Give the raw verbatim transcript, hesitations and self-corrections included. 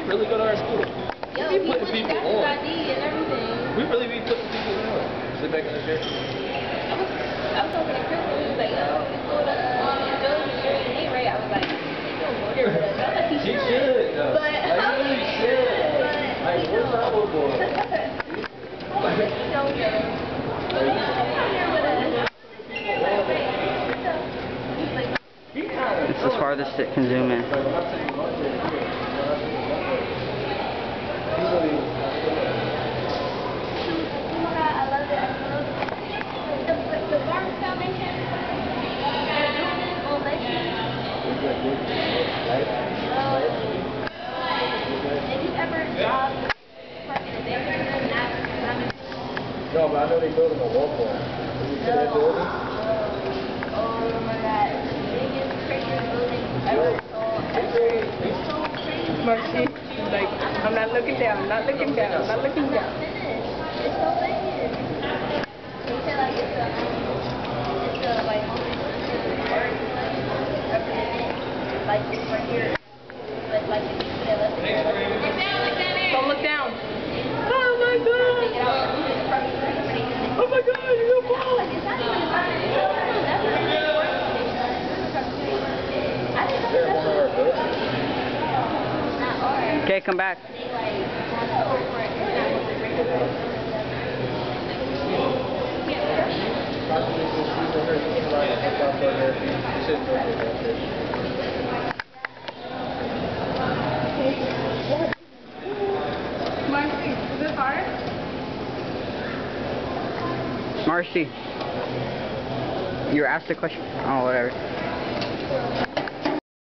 really go to our school. Yo, we be we putting got people his on. I D and everything. We really be putting people on. Sit back in the chair. I was, I was talking to Chris and he was like, yo, we go to um, Joe's and Jerry and Nate, right? I was like, he don't go there with us. I was like, he He should. should, though. But, Like, he really should. Like, what's up with boy? He don't go. It's as farthest it can zoom in. No, but I know they building a wall for it. Did you see that building? Oh my god. Biggest, craziest building ever saw. It's so crazy. Marcy, like, I'm not looking down, I'm not looking down, I'm not looking down. It's so big. They say like it's a, it's a like, art, like it's right here. But like if you put it left there, look down, look down there. Don't look down. Oh my god. Oh my god, you're so cool. It's not even about it. That's what it is. I didn't know that's what not art. Okay, come back. They like over it. It's not what the regular Marcy, is this hard? Marcy, you were asked a question. Oh, whatever.